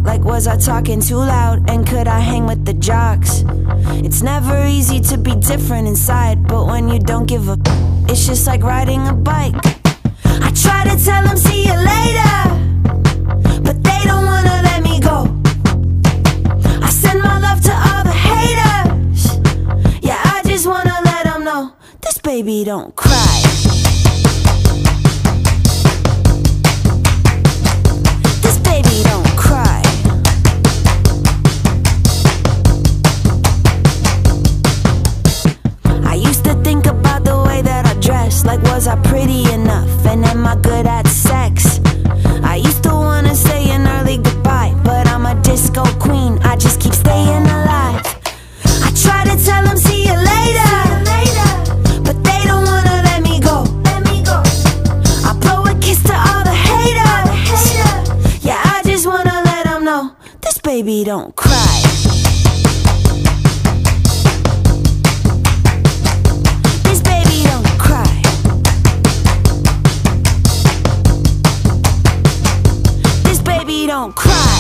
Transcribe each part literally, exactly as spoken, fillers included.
Like, was I talking too loud? And could I hang with the jocks? It's never easy to be different inside, but when you don't give a it's just like riding a bike. I try to tell them see you later, but they don't wanna let me go. I send my love to all the haters. Yeah, I just wanna let them know this baby don't cry. This baby don't cry. I used to think about the way that I dress, like was I pretty enough, and am I good at sex? I used to wanna say an early goodbye, but I'm a disco queen, I just keep staying alive. I try to tell them see you later, but they don't wanna let me go. I blow a kiss to all the haters. Yeah, I just wanna let them know this baby don't cry. Don't cry.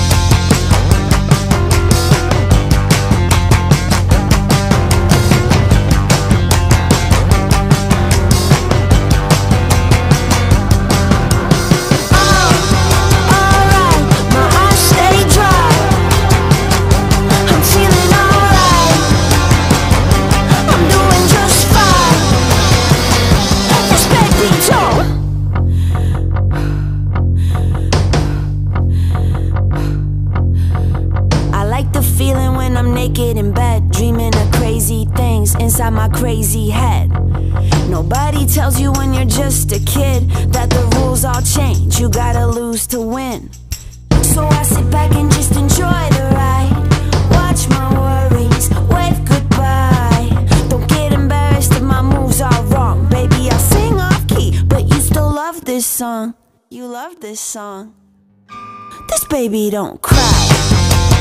Feeling when I'm naked in bed, dreaming of crazy things inside my crazy head. Nobody tells you when you're just a kid that the rules all change, you gotta lose to win. So I sit back and just enjoy the ride, watch my worries, wave goodbye. Don't get embarrassed if my moves are wrong. Baby, I'll sing off key, but you still love this song. You love this song. This baby don't cry.